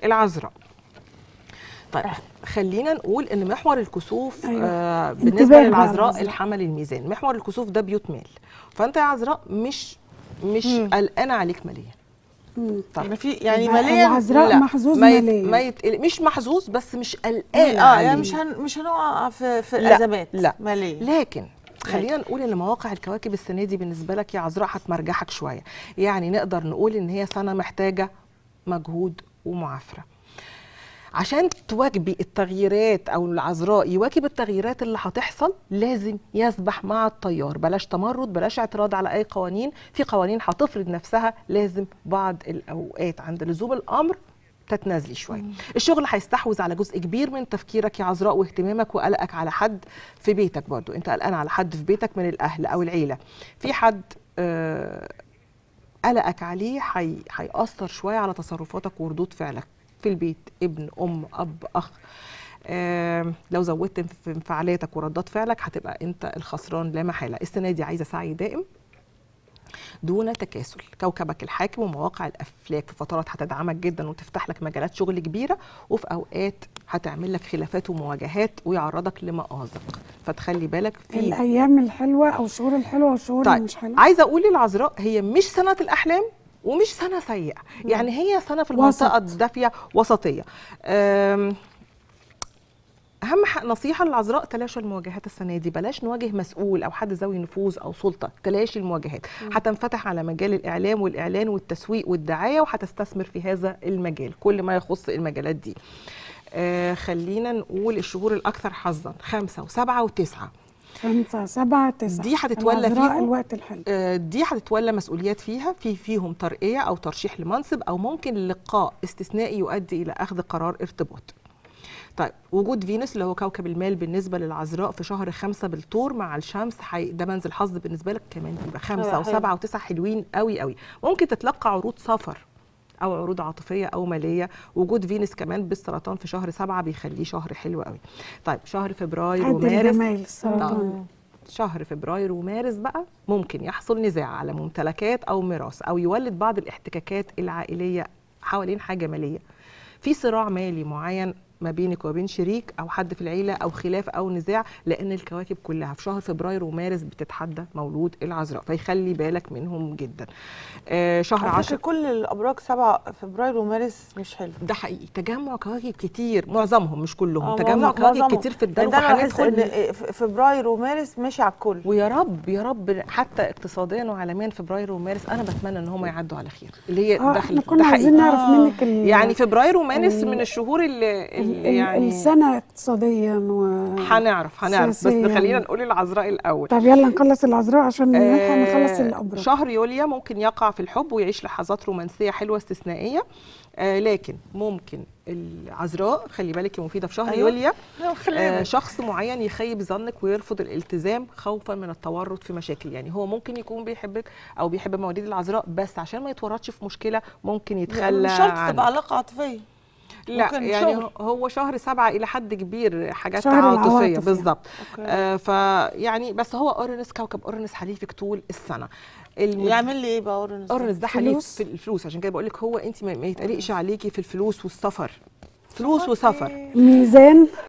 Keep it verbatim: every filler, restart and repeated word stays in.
العذراء. طيب خلينا نقول ان محور الكسوف أيوة. آه بالنسبه للعذراء الحمل الحمل الميزان، محور الكسوف ده بيوت مال، فانت يا عذراء مش مش قلقانه عليك ماليا. طيب في يعني ماليا العذراء محظوظ ماليا، ما يت... مش محظوظ بس مش قلقانه اه يعني مش هن... مش هنقع في في لا ازمات لا ماليه. لكن خلينا نقول ان مواقع الكواكب السنه دي بالنسبه لك يا عذراء هتمرجحك شويه، يعني نقدر نقول ان هي سنه محتاجه مجهود ومعافره عشان تواكبي التغييرات، او العذراء يواكب التغييرات اللي هتحصل لازم يسبح مع التيار، بلاش تمرد، بلاش اعتراض على اي قوانين، في قوانين هتفرض نفسها لازم بعض الاوقات عند لزوم الامر تتنازلي شويه. الشغل هيستحوذ على جزء كبير من تفكيرك يا عذراء واهتمامك وقلقك على حد في بيتك، برضو انت قلقان على حد في بيتك من الاهل او العيله، في حد آه قلقك عليه هيأثر شويه على تصرفاتك وردود فعلك في البيت، ابن ام اب اخ. آه لو زودت في انفعالاتك وردات فعلك هتبقى انت الخسران لا محاله. السنه دي عايزه سعي دائم دون تكاسل، كوكبك الحاكم ومواقع الافلاك في فترات هتدعمك جدا وتفتح لك مجالات شغل كبيره، وفي اوقات هتعمل لك خلافات ومواجهات ويعرضك لمآزق، فتخلي بالك في الايام الحلوه او الشهور الحلوه والشهور طيب. اللي مش حلوه. عايزه اقول للعذراء هي مش سنه الاحلام ومش سنه سيئه، يعني هي سنه في المنطقه الدافيه وسطيه. اهم نصيحه للعذراء تلاشى المواجهات السنه دي، بلاش نواجه مسؤول او حد ذوي نفوذ او سلطه، تلاشي المواجهات. هتنفتح على مجال الاعلام والاعلان والتسويق والدعايه وهتستثمر في هذا المجال كل ما يخص المجالات دي. آه خلينا نقول الشهور الاكثر حظا خمسه وسبعه وتسعه. خمسة سبعة تسعة دي هتتولى فيهم الوقت الحلو. آه دي هتتولى مسؤوليات فيها، في فيهم ترقيه او ترشيح لمنصب، او ممكن لقاء استثنائي يؤدي الى اخذ قرار ارتباط. طيب وجود فينوس اللي هو كوكب المال بالنسبه للعذراء في شهر خمسة بالطور مع الشمس، حي... ده منزل حظ بالنسبه لك كمان، يبقى خمسة وسبعة وتسعة حلوين قوي قوي. ممكن تتلقى عروض سفر او عروض عاطفيه او ماليه. وجود فينوس كمان بالسرطان في شهر سبعة بيخليه شهر حلو قوي. طيب شهر فبراير ومارس، شهر فبراير ومارس بقى ممكن يحصل نزاع على ممتلكات او ميراث، او يولد بعض الاحتكاكات العائليه حوالين حاجه ماليه، في صراع مالي معين ما بينك وبين شريك او حد في العيله، او خلاف او نزاع، لان الكواكب كلها في شهر فبراير ومارس بتتحدى مولود العذراء، فيخلي بالك منهم جدا. آه شهر عشرة كل الابراج سبعة فبراير ومارس مش حلو، ده حقيقي. تجمع كواكب كتير، معظمهم مش كلهم، تجمع كواكب كتير في الدلو، فهندخل فبراير ومارس ماشي على الكل، ويا رب يا رب حتى اقتصاديا وعالميا فبراير ومارس انا بتمنى ان هم يعدوا على خير، اللي هي آه داخل كنا عايزين نعرف منك يعني فبراير ومارس من الشهور اللي يعني السنه اقتصاديا و هنعرف هنعرف بس خلينا نقول العذراء الاول. طب يلا نخلص العذراء عشان نلحق آه نخلص الابراج. شهر يوليو ممكن يقع في الحب ويعيش لحظات رومانسيه حلوه استثنائيه، آه لكن ممكن العذراء خلي بالك يا مفيده في شهر أيوة. يوليو آه شخص معين يخيب ظنك ويرفض الالتزام خوفا من التورط في مشاكل، يعني هو ممكن يكون بيحبك او بيحب مواليد العذراء بس عشان ما يتورطش في مشكله ممكن يتخلى. مش شرط تبقى علاقه عاطفيه، لا يعني شغل. هو شهر سبعة إلى حد كبير حاجات عاطفية بالظبط. آه فيعني بس هو أورانوس كوكب أورانوس حليفك طول السنة. المد... يعمل لي إيه بقى أورانوس؟ أورانوس ده حليف في الفلوس، عشان كده بقول لك هو أنت ما يتقلقش عليكي في الفلوس والسفر، فلوس وسفر. ميزان